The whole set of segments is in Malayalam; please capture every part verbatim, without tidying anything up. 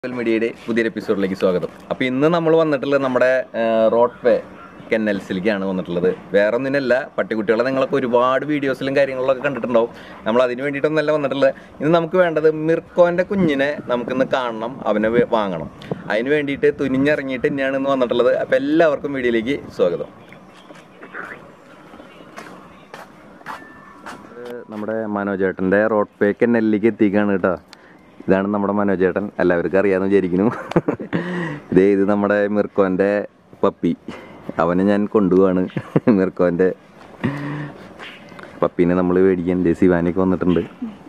മീഡിയയുടെ പുതിയൊരു എപ്പിസോഡിലേക്ക് സ്വാഗതം. അപ്പോൾ ഇന്ന് നമ്മൾ വന്നിട്ടുള്ളത് നമ്മുടെ റോഡ് വേ കെന്നൽസിലേക്കാണ് വന്നിട്ടുള്ളത്. വേറെ ഒന്നിനല്ല, പട്ടിക്കുട്ടികളെ നിങ്ങളൊക്കെ ഒരുപാട് വീഡിയോസിലും കാര്യങ്ങളിലൊക്കെ കണ്ടിട്ടുണ്ടാവും. നമ്മൾ അതിന് വേണ്ടിയിട്ടൊന്നല്ല വന്നിട്ടുള്ളത്. ഇന്ന് നമുക്ക് വേണ്ടത് മിർക്കോൻ്റെ കുഞ്ഞിനെ നമുക്കിന്ന് കാണണം, അവനെ വാങ്ങണം. അതിന് വേണ്ടിയിട്ട് തുനിഞ്ഞിറങ്ങിയിട്ട് തന്നെയാണ് ഇന്ന് വന്നിട്ടുള്ളത്. അപ്പോൾ എല്ലാവർക്കും വീഡിയോയിലേക്ക് സ്വാഗതം. നമ്മുടെ മനോജേട്ടൻ്റെ റോഡ് വേ കെന്നലിലേക്ക് എത്തിക്കുകയാണ് കേട്ടോ. ഇതാണ് നമ്മുടെ മനോജേട്ടൻ, എല്ലാവർക്കും അറിയാമെന്ന് വിചാരിക്കുന്നു. ഇതേ ഇത് നമ്മുടെ മിർക്കോൻ്റെ പപ്പി, അവനെ ഞാൻ കൊണ്ടുപോവാണ്. മിർക്കോൻ്റെ പപ്പീനെ നമ്മൾ മേടിക്കാൻ ശിവാനിയൊക്കെ വന്നിട്ടുണ്ട്.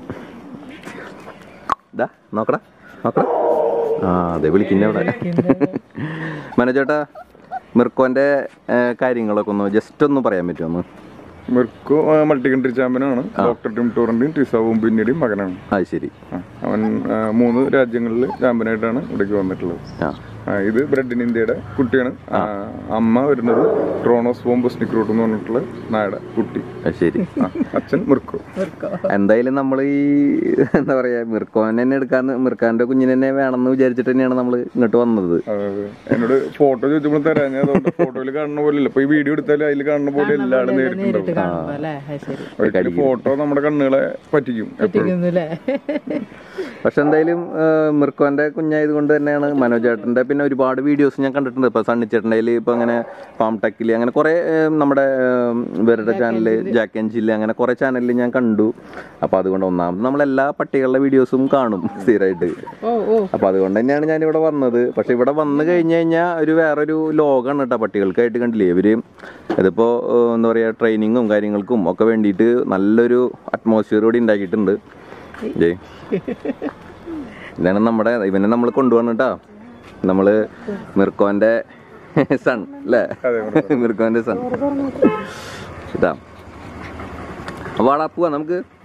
ഇതാ നോക്കടാ നോക്കടാ, ആ അതെ വിളിക്കുന്ന അവിടെ. മനോജേട്ടാ, മിർക്കോൻ്റെ കാര്യങ്ങളൊക്കെ ഒന്ന് ജസ്റ്റ് ഒന്ന് പറയാൻ പറ്റുമോ? മിർക്കോ മൾട്ടി കൺട്രി ചാമ്പ്യനാണ്. ഡോക്ടർ ടിം ടൂറിന്റെയും ടിസ വുംബിന്റെയും മകനാണ്. അത് ശരി. അവൻ മൂന്ന് രാജ്യങ്ങളിൽ ചാമ്പ്യനായിട്ടാണ് ഇവിടേക്ക് വന്നിട്ടുള്ളത്. ഇത് ബ്രെഡ് ഇൻ ഇന്ത്യയുടെ കുട്ടിയാണ്. അമ്മ വരുന്നത് ട്രോണോസ് ബോംബസ്നിക് റൂട്ട് എന്ന് പറഞ്ഞിട്ടുള്ള നായുടെ കുട്ടി. ശരി. അച്ഛൻ മിർക്കോ. എന്തായാലും നമ്മൾ ഈ എന്താ പറയാ, മിർക്കോനെ തന്നെ എടുക്കാന്ന്, മിർക്കാന്റെ കുഞ്ഞിനെ തന്നെ വേണമെന്ന് വിചാരിച്ചിട്ട് തന്നെയാണ് നമ്മൾ ഇങ്ങോട്ട് വന്നത്. എന്നോട് ഫോട്ടോ ചോദിച്ചപ്പോൾ തരാം. ഞാൻ ഫോട്ടോയിൽ കാണുന്ന പോലെ ഇല്ല, ഇപ്പൊ ഈ വീഡിയോ എടുത്താലും അതിൽ കാണുന്ന പോലെ എല്ലാവരും നേരിട്ടുണ്ടാവും. ഒരിക്കലും ഫോട്ടോ നമ്മുടെ കണ്ണുകളെ പറ്റിക്കും. പക്ഷെ എന്തായാലും മിർക്കോന്റെ കുഞ്ഞായത് കൊണ്ട് തന്നെയാണ് മനോജേട്ടന്റെ. പിന്നെ ഒരുപാട് വീഡിയോസ് ഞാൻ കണ്ടിട്ടുണ്ട്. ഇപ്പൊ സണ്ണിച്ചേട്ടൻ്റെ ഇപ്പൊ അങ്ങനെ ഫാം ടെക്കിൽ അങ്ങനെ കുറെ നമ്മുടെ ഇവരുടെ ചാനല് ജാക്ക് ആൻഡ് ജില്ല അങ്ങനെ കുറെ ചാനലിൽ ഞാൻ കണ്ടു. അപ്പൊ അതുകൊണ്ട് ഒന്നാമത് നമ്മളെല്ലാ പട്ടികളുടെ വീഡിയോസും കാണും സ്ഥിരമായിട്ട്. അപ്പൊ അതുകൊണ്ട് തന്നെയാണ് ഞാൻ ഇവിടെ വന്നത്. പക്ഷെ ഇവിടെ വന്നു കഴിഞ്ഞു കഴിഞ്ഞാൽ ഒരു വേറൊരു ലോകമാണ് കേട്ടോ പട്ടികൾക്കായിട്ട്. കണ്ടില്ലേ, ഇവര് ഇതിപ്പോ എന്താ പറയാ, ട്രെയിനിങ്ങും കാര്യങ്ങൾക്കും ഒക്കെ വേണ്ടിയിട്ട് നല്ലൊരു അറ്റ്മോസ്ഫിയർ കൂടി ഉണ്ടാക്കിയിട്ടുണ്ട്. ജയ് ഇതാണ് നമ്മുടെ ഇവനെ നമ്മൾ കൊണ്ടുപോകണം കേട്ടോ. നമ്മള് മിർക്കോന്റെ സൺ അല്ലേ, മിർക്കോന്റെ സൺ ഇതാ. വാടാ പോവാ നമുക്ക്.